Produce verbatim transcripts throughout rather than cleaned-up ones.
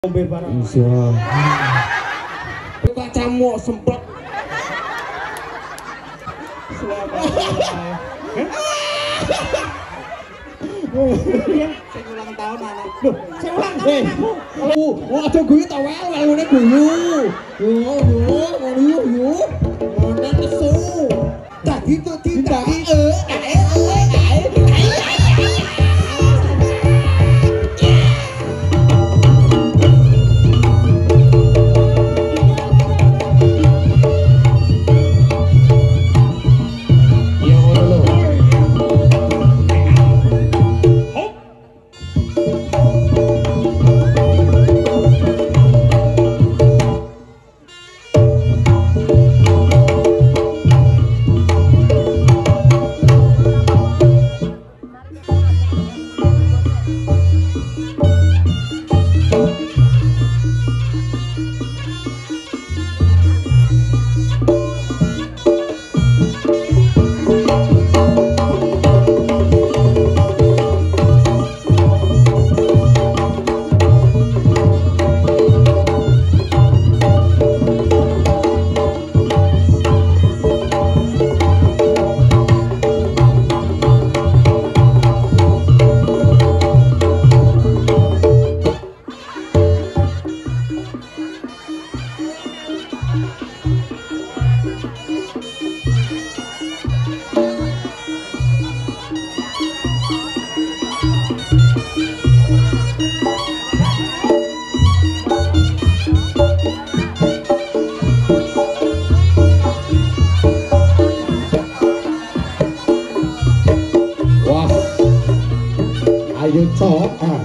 Ngombe barang. Iya. Kacamu semprot. Sing ulang tahun anak. Loh, sing ulang tahun anakmu. Oh, aja guyu ta wae, ngene guyu. Yo, yo, yo, yo. Ngono nesu. Dadi to dadi eh, eh, eh, eh. Ayo cok ah.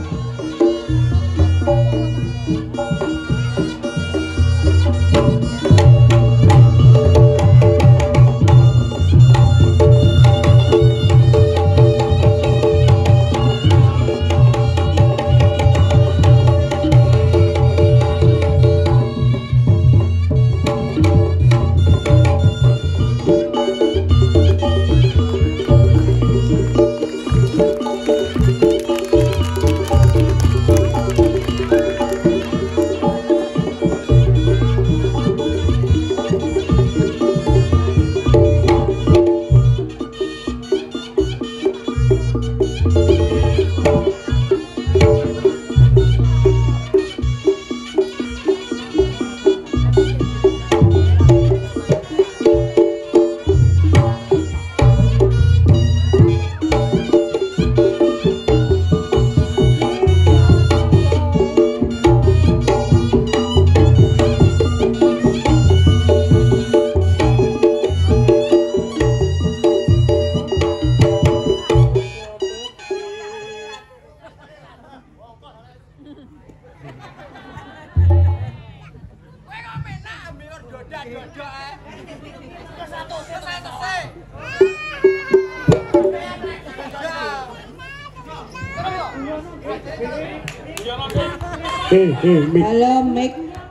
Eh, eh, Mik. Halo, Mik.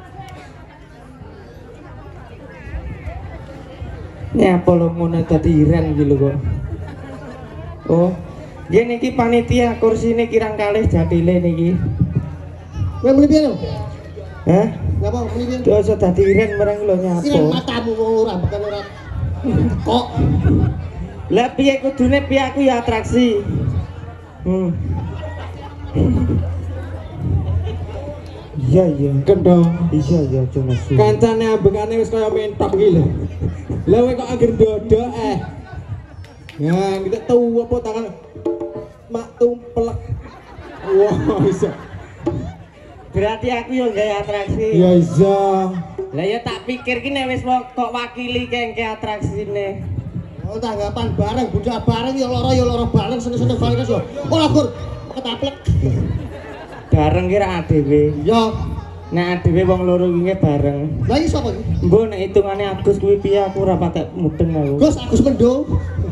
Ini apa lo mau dadi iren gitu kok. Oh, gini niki panitia kursi ini kirang kalih jatile niki. Kowe muni piye lho? Hah? Ngapa muni piye? Tuh aja dadi iren bareng lho nyapa. Iren matamu wong ora bakal ora. Kok Lah piye kudune piye aku ya atraksi. Hmm. Iya iya kendong. iya iya cuma su. Kancane ambekane wis kaya mentok iki lho. Lah kowe kok anger dodok eh. Ya, kita tahu apa tangan mak tumpelek. Wah, bisa. Berarti aku yang gaya atraksi. Ya iya. Lah ya tak pikir ki nek wis kok wakili kengke atraksine. Oh, tanggapan bareng, bunda bareng ya lara ya lara bareng seneng-seneng bareng yo. Ora gur ketaplek. Bareng kira adewe. Ya. Nek adewe wong loro wingi bareng. Lah iki sapa iki? Mbok nek hitungane Agus kuwi piye aku ora patek mudeng aku. Gus Agus Mendo.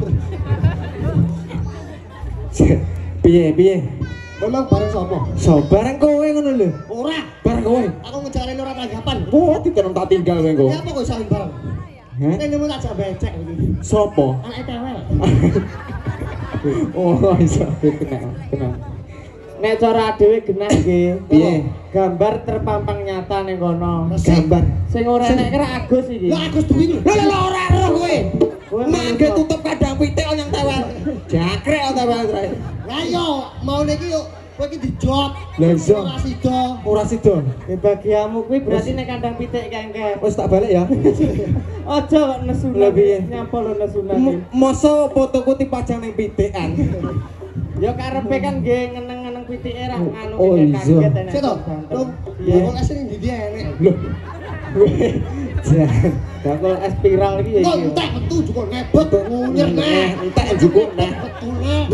Piye piye? Memang bareng sapa? So bareng kowe ngono lho. Ora, Bareng kowe. aku ngejarane ora tanggapan. Oh, ditenem tak tinggal kowe engko. Ya apa kok saling bareng? Hah? Ini mau tak becek iki. Sopo? Anak tewel. Oh, iso kena kena. nek cara dhewe genah nggih. Piye? Gambar terpampang nyata ning kono. Gambar. Sing ora enek kira Agus iki. Lah Agus duwi lho. Lho lho ora roh kowe. Mangke tutup kadang pitik nyang tewel. Jakrek tewel terakhir. Lah iya, mau niki yo kowe iki dijot. Lah iso. Ora sida. Ora sida. Di bagiamu kuwi berarti nek kandang pitik kengke. Wis tak balik ya. Aja kok nesu. Lah piye? Nyapa lho nesunane. Masa fotoku dipajang ning pitikan. Ya karepe kan nggih ngeneng-ngeneng pitike ra anu Oh, iya. kaget enek. Sik to. Iya. Kok es ning ndi enek. Loh. Jangan. Bakul es spiral iki ya Kok iki. entek metu juga nebet ngunyir neh. Entek njukuk neh. Betul neh.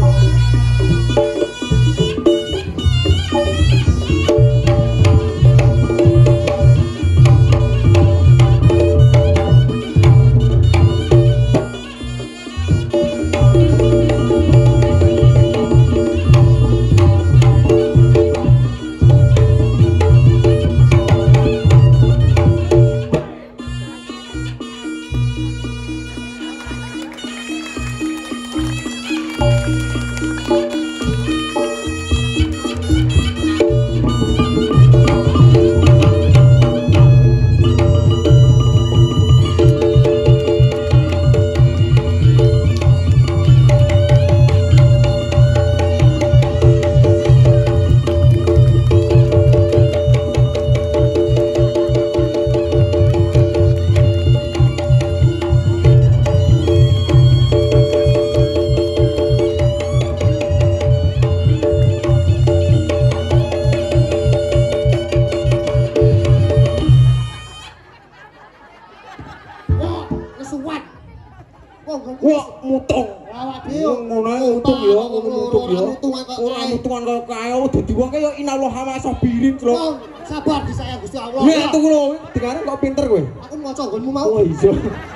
Wah, mutung. Awak dhewe Ngono ae mutung ya, ngono mutung ya. Ora mutungan kaya kae dadi wong kaya inallah ma sabirin, Tru. Sabar disayang Gusti Allah. Ya tuku lho, dikare kok pinter kowe. Aku maca nggonmu mau. Oh iya.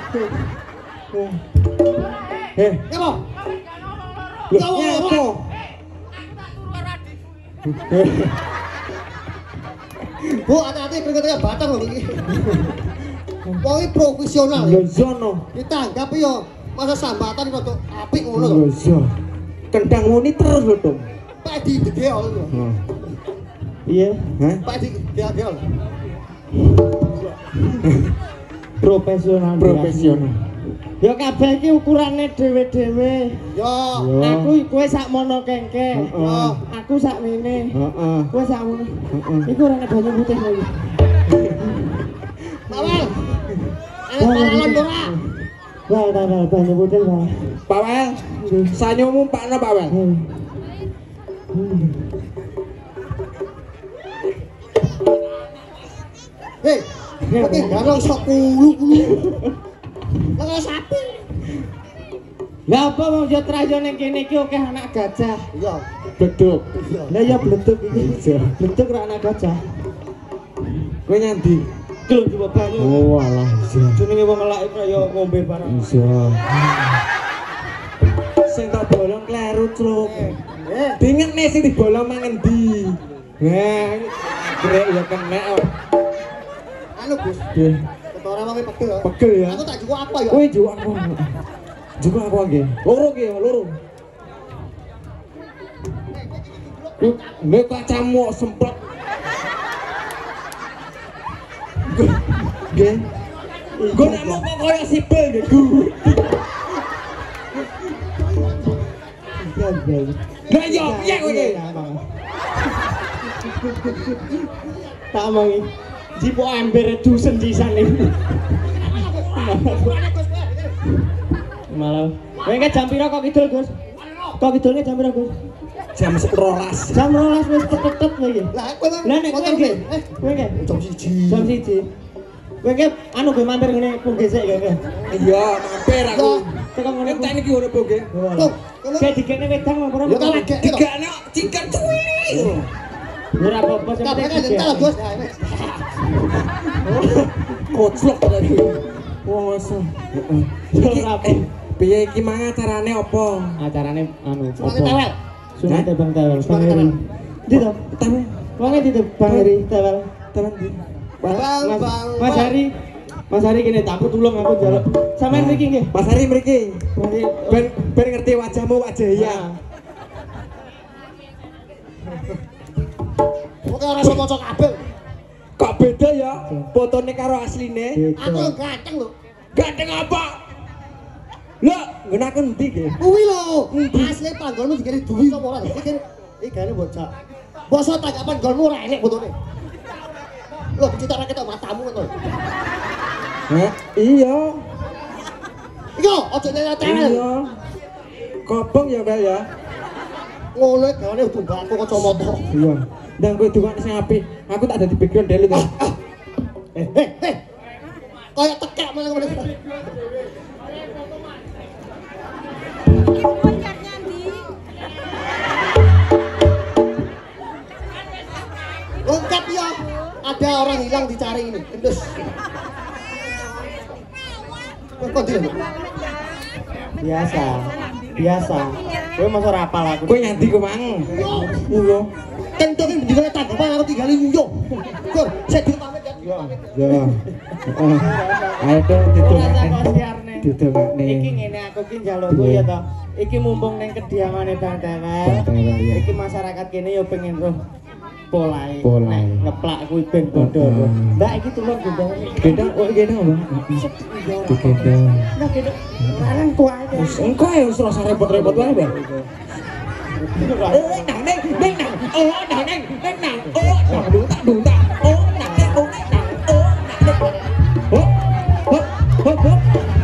Eh, Apa? lho nyapa? Bu, hati-hati keringetnya batang lho iki. Wong iki profesional. Lho sono. Ditanggap yo masa sambatan kok apik ngono lho. Lho iya. Kendang muni terus lho, Dong. Pak di gede lho. Iya. Hah? Pak di gede lho. Profesional. Profesional. Ya kabeh iki ukurane dhewe-dhewe. Yo. Aku kowe sakmono kengke. Heeh. Aku sakmene. Heeh. Kowe sakmono. Heeh. Iku ora nek banyu putih lho. Pawel. Ayo paralan ora. Wah, wah, wah, banyu putih wah. Pawel, sanyomu pakno Pawel. Hmm. Hmm. Hei, oke, garong sok kulu-kulu. Lah sapi. Lah apa wong yo trayo ning kene iki akeh anak gajah. Iya. Beduk. Iya. Lah ya bleduk iki. Iya. Bleduk ra anak gajah. Kowe nyandi? Gelem coba banyu. Oh, alah, iya. Jenenge wong elake kaya ngombe barang. Iya. Sing tak bolong kleru, Truk. Eh, Dingetne sing dibolong mang endi? Nah, krek ya kena. anu Gus, Nggih. ketara wae pegel. Pegel ya. Aku tak juga apa ya? Kowe juga aku. Juga aku nggih. Loro nggih, loro. Nek kacamu semprot. Nggih. Gue nek mau kok koyo sipil nggih, Gu. Lah yo piye kowe iki? Tak omongi. Jipo ember dusen sisan iki. Malah. Kowe ke jam pira kok kidul, Gus? Kok kidulnya jam pira, Gus? Jam sebelas. Jam rolas wis tetep kowe iki. Lah kowe Lah nek kowe motor nggih. Eh, Kowe nggih. jam siji. Jam siji. Kowe nggih anu kowe mampir ngene punggese iki kowe. Iya, mampir aku. Tekan ngene. Entek niki ora boge. Tuh, kono. Kayak dikene wedang apa ora? Ya tak legek to. Digane cikan cuwi. Ora apa-apa sing Tak penting bakal digek. entel Gus. Nah, wis. Koclok tadi. Wes. Heeh. Ora apa. Piye iki mang acarane apa? Acarane anu Sunate tewel. Sunate Bang Tewel. Sunate tewel. Ndi to? Tahu. Wonge ndi to Bang Heri Tewel. Tenan ndi? Bang, Mas, bang. Mas Hari. Mas Hari kene tak tulung aku njaluk. Sampeyan mriki nggih. Mas Hari mriki. Mriki. Ben ben ngerti wajahmu wajah iya. Ah. kaya ora iso maca kabeh. Kok beda ya fotone karo asline? Aku yang ganteng lho. Ganteng apa? Lah, nggunakan ndi ge? Kuwi lho, asli panggonmu digawe duwi apa ora? Iki iki gane bocah. Bosok tak kapan panggonmu ora enek fotone. Lho, dicetak ra ketok matamu ngono. Hah? Iya. Iya, aja nyetel. Iya. Kobong ya, Kak ya. Ngono gawane udu batu kacamata. Iya. Ndang kowe dukan sing apik, aku tak dadi background dhewe to. Eh, eh, eh. Kayak tekek malah ngene. Lengkap ya, ada orang hilang dicari ini, gendus. Kok dia? Biasa. Biasa. Kowe masa ora apal aku. Kowe nyanti ku mang. Iya. Tentu kan digawe tanggapan aku tinggal nyuyuk. Gur, saya pamit ya. Ya. Ayo dong ditungakne. Iki Ditungakne. ngene aku ki njalukku ya to. Iki mumpung ning kediamane Bang Tewel. Iki masyarakat kene yo pengen roh polahe. Polahe. Ngeplak kuwi ben padha. Mbak iki tulung gendong. Gendong kok gendong apa? Digendong. Nah gendong. Larang tua aja. Wis engko ya wis rasa repot-repot wae, Bang. Oh, nang neng, neng nang. Oh, nang neng, neng nang. Oh, nang dung tak dung tak. Oh, nang neng, oh, nang. Oh, nang neng. Hop, hop, hop, hop.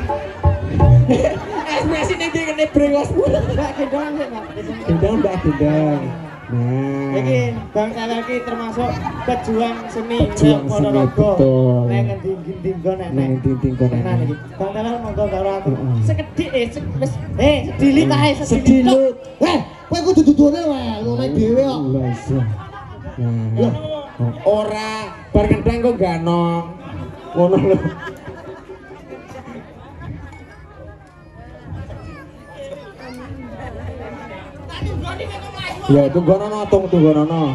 Ekspresi ning iki kene brengos. Mbak gendong sik, Mbak. Gendong, Mbak, gendong. Nah. Iki Bang Tewel iki termasuk pejuang seni Pejuang seni, Ponorogo. betul. Nek ngendi-endi nggon nek. Neng tinting kono. Tenan iki. Bang Tewel monggo karo aku. Heeh. Sekedhik eh sek- wis eh sedilit ae sedilit. Sedilut. Eh, kowe kudu dudune wae, ngono dhewe kok. Wes. Nah. Ora bar kendang kok ganong. Ngono lho. Ya itu gonono tung tuh gonono.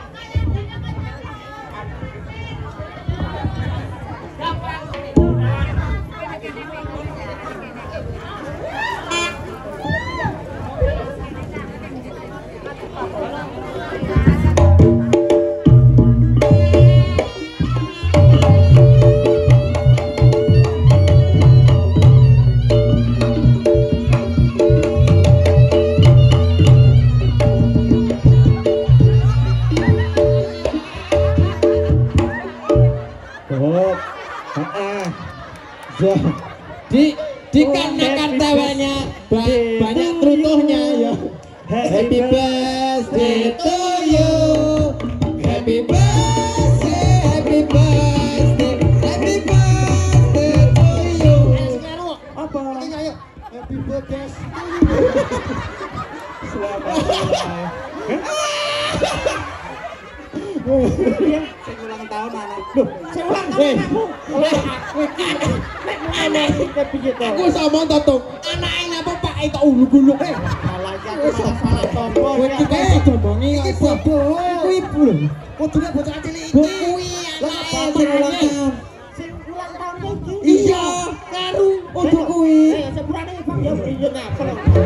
Oh, ah, ya. Di di kanan tewanya ba banyak trutuhnya ya. Happy birthday to you. Happy birthday, happy birthday, happy birthday to you. Apa? Ini ayo. Happy birthday. Selamat Sing ulang tahun anak. Loh, sing ulang tahun anakmu. Oleh aku iki. Nek ngene iki piye to? Aku sama tatuk. Anake ngapa Pak itu uluk-uluk eh. Salah iki aku malah salah tombo. Kowe iki kaya dodongi Iki kok. bodoh. Iku ibu lho. Kudune bocah cilik iki. Kuwi anake sing ulang tahun. Sing ulang tahun iki. Iya, karo untuk kuwi. Eh, sepurane Bang ya piye ngapel.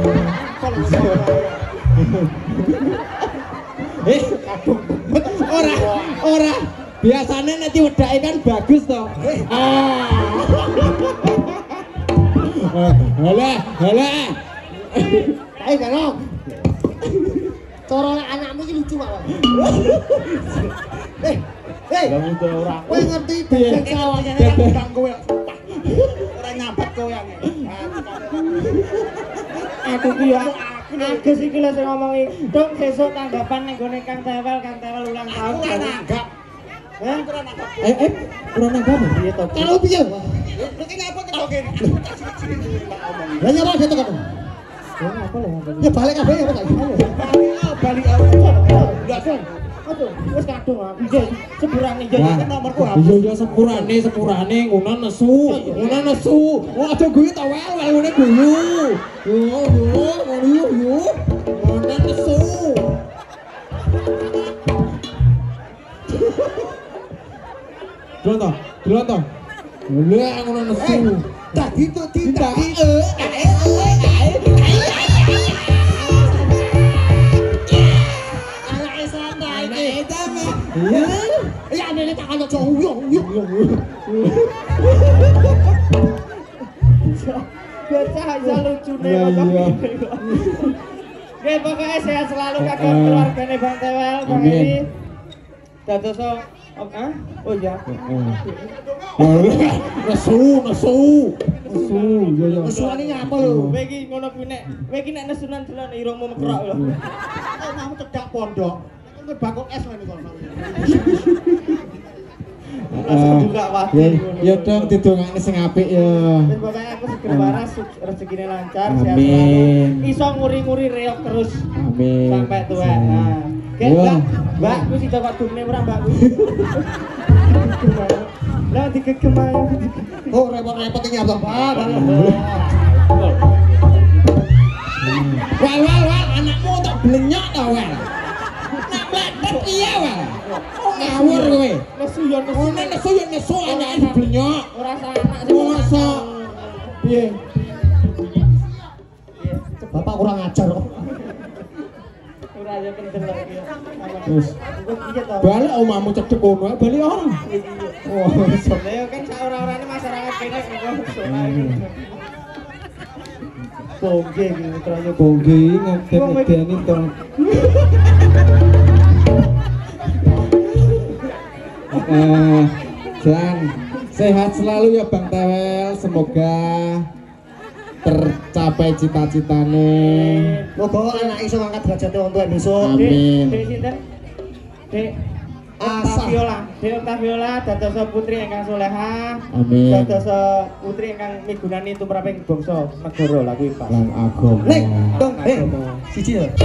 Eh, kadung ora ora biasanya nanti wedake kan bagus toh. Ah. Halah, halah. Ayo karo. Cara anakmu iki lucu kok. Eh, eh. Kamu tuh ora. Kowe ngerti bebek sawahnya Bebek. kowe. Ora nyambat kowe yang. Aku ki ya Agus iki lho sing ngomongi, "Dong sesuk tanggapan ning gone Kang Tewel, Kang Tewel ulang tahun." Ora nanggap. Hah? Eh, eh, ora nanggap. Piye to? Kalau piye? Iki ngapa teko kene? Lah nyapa dia tekan. Ya apa lho? Ya balik kabeh ya, Pak. Balik Enggak, Son. Aduh, wis kadung aku. Iya, sepurane yo Nah, kan nomorku iya hapus. iya sepurane sepurane ngono nesu, ngono nesu. Wah aja guyu ta wel wel ngene guyu. Yo yo ngono yo yo. Ngono nesu. Dronto, dronto. Lah ngono nesu. Tadi tuh tidak. Eh, eh, eh, eh. Iya tak kaya cowok uyuh uyuh. Bocah aja lucune Iya, kok. iya. Oke, pokoknya sehat selalu kagak keluargane Bang Tewel, Bang Amin. Edi. Dados oh, ah? Oh iya. Nesu, nesu. Nesu, ya ya. Nesuane nyapa lho. Kowe iki ngono kuwi nek kowe iki nek nesunan dolan irungmu mekrok lho. Oh, kamu cedak pondok. Kowe bakok es ngene kono. Langsung buka wati. Ya, ya dong didongakne sing apik ya. Dan pokoknya aku segera waras, rezekine lancar, sehat Amin. selalu. Iso nguri-nguri reok terus Amin. sampai tua. Nah, oke, Yo. Mbak, Mbak, aku sih dapat dumne ora Mbak. Lah digegem ae. Oh, repot-repot iki apa, Pak? Wal wal wal anakmu tak blenyok ta wal. Nak meletet piye wal? Ngawur kowe. Nesu yo nesu. Ono nesu yo nesu anake blenyok. Ora salah anak sing Masa piye? Bapak kurang ajar kok. ora ya kendel lagi. Terus Iya toh. balik omahmu cedek kono ae, balik ora. Oh, iso. Lah ya kan sak ora-orane masyarakat kene kok zona iki. Bongge iki putrane Bongge ngeden-ngedeni to. Eh, Jan, sehat selalu ya Bang Tewel, semoga tercapai cita-citane. Moga anak iso ngangkat derajate wong tuwa besok. Amin. Dek sinten? Dek Octaviola, Dek Octaviola dados putri ingkang salehah. Amin. Dados putri ingkang migunani tumraping bangsa negara lagu ipa. Lan agama. Nek, dong, eh, siji ya.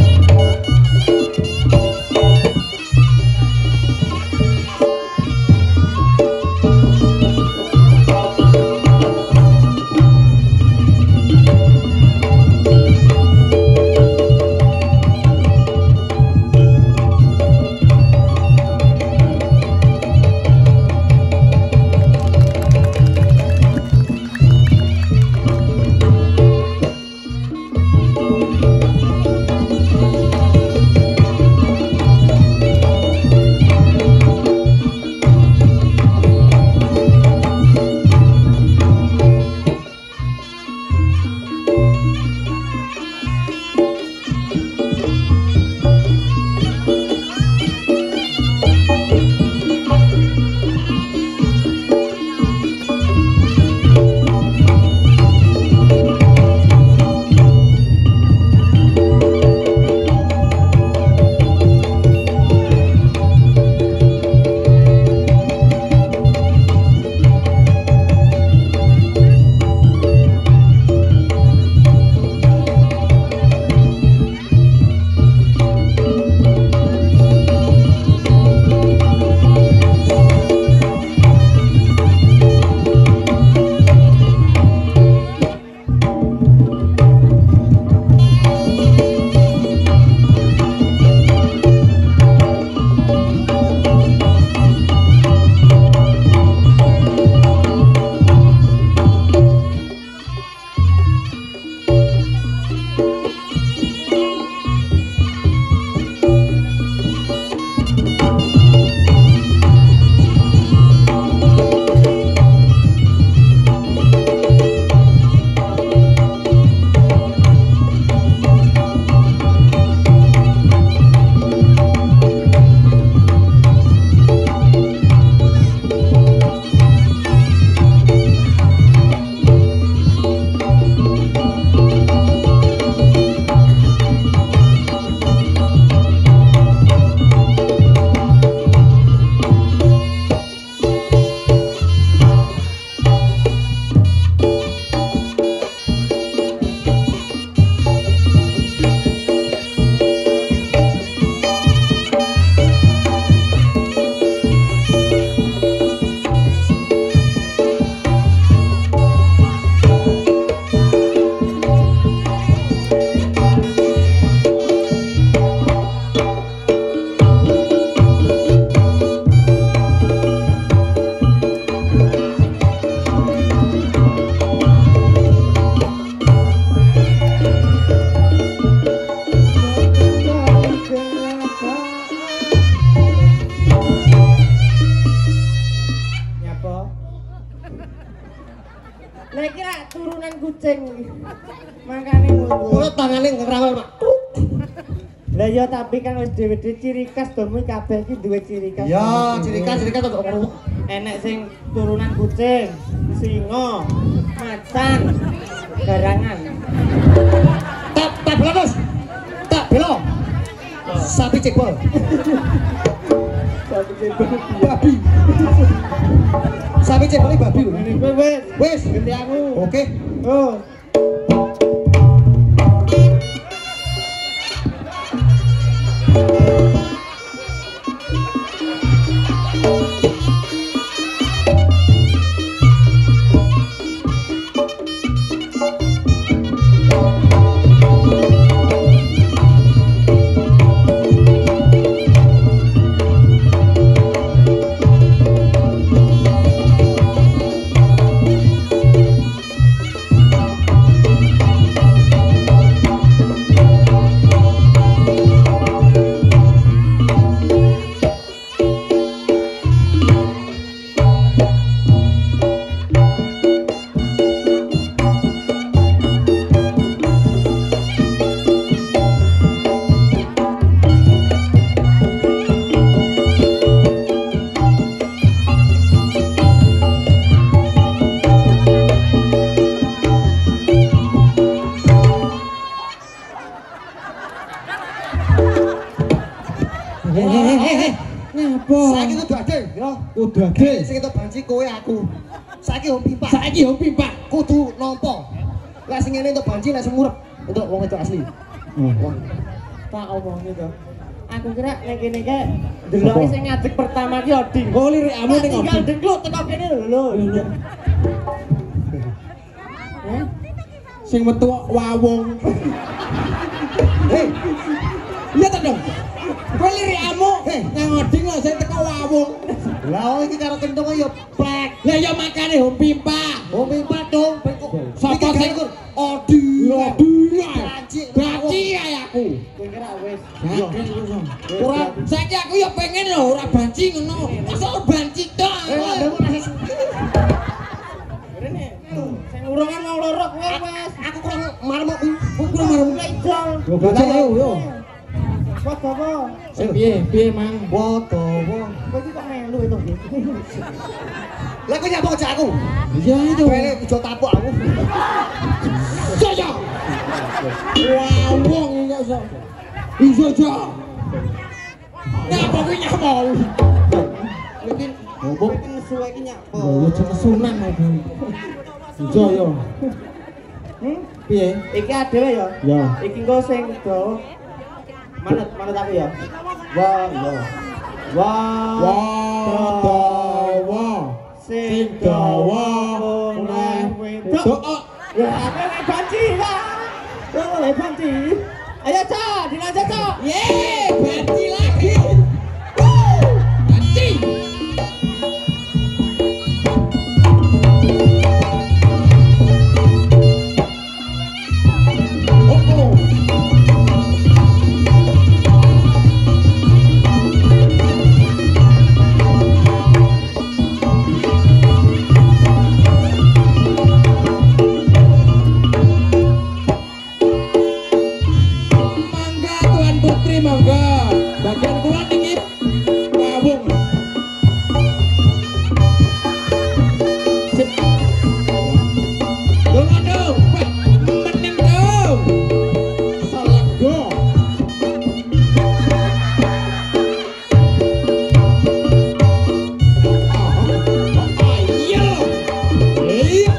Lah iki rak turunan kucing. Makane ngono. Ora tangane ngrawel, Pak. Lah ya tapi kan wis dhewe-dhewe ciri khas domu kabeh iki duwe ciri khas. Ya, ciri khas ciri khas kok ngono. Enek sing turunan kucing, singa, macan, garangan. Tak tak belakos. Tak belok. Sapi cebol. Sapi cebol Babi. Sapi cebol babi lho. Wis wis Wis, ganti aku. oke. Oh. Saiki kudu adil, ya. Kudu adil. Sing entuk banci kowe aku. Saiki hom pimpah. Saiki yo pipak. Kudu nampa. Lah sing ngene entuk banci lah semurep. Entuk wong itu asli. Wah. Tak omongi to. Aku kira nek kene iki deloke sing ngadeg pertama ki Oding. Oh lirikmu ning tinggal opo? dengkluk teko kene lho lho. Eh? Sing metu wawung. Hei, Iya ta dong. Kowe lirikmu Heh. nang oding lho sing teko wawung. lah wong iki karo kentung ya plek. Lah ya makane hom pipak. Hom pimpah dong. Sapa sing Odi. Odi. Banci. Banci kaya aku. Kowe kira wis. Ora saiki aku ya pengen lho ora banci ngono. Masa ora banci tok. Eh, lha kok nasi. Rene. Sing urungan mau loro kowe wis. Aku kurang marem aku. Kurang marem ijol. Yo bocah yo yo. Kok apa? Sing piye? Piye mang? Woto, wong. Kowe iki kok melu itu nggih. Lah kok nyapa cak aku? Iya itu. Pele ijo tapuk aku. Saya. Wawung iki kok iso. Iso ja. Nah, apa kuwi nyapa? Iki Opo? iki nesu iki nyapa. Oh, yo jeneng sunan aku. Iso yo. Hmm? Piye? Iki adewe ya. Ya. Iki engko sing dawa. Manut manut aku ya. Wah, ya. Wah. Wadawa sing dawa oleh wedok. Ya, aku lek banci lah. Oh, lek banci. Ayo, Cok, dilanjut, Cok. Yeay, banci lagi. Wuh, banci. Oh, oh. Mangga Tuan Putri mangga. Bagian kula niki wawung. Sip. Dong dong, Pak. Mending dong. Salego. Ayo. Iya.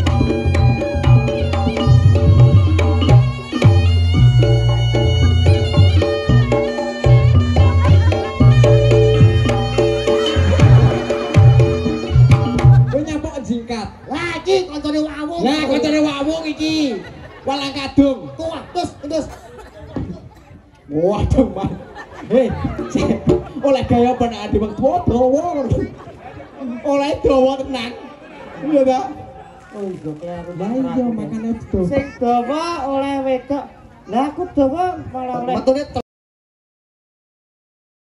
Kowe nyampok jingkat. Lah iki kancane wawung. Nah, kancane wawung iki. Walang kadung. Kuat, terus terus. Waduh, Mas. Hei, cek. Oleh gaya apa nek ade wong tuwa dawa. Oleh dawa tenan. Iya ta? Oh, iya, karo. Lah iya makane dawa. Sing dawa oleh wedok. Lah aku dawa malah oleh Metune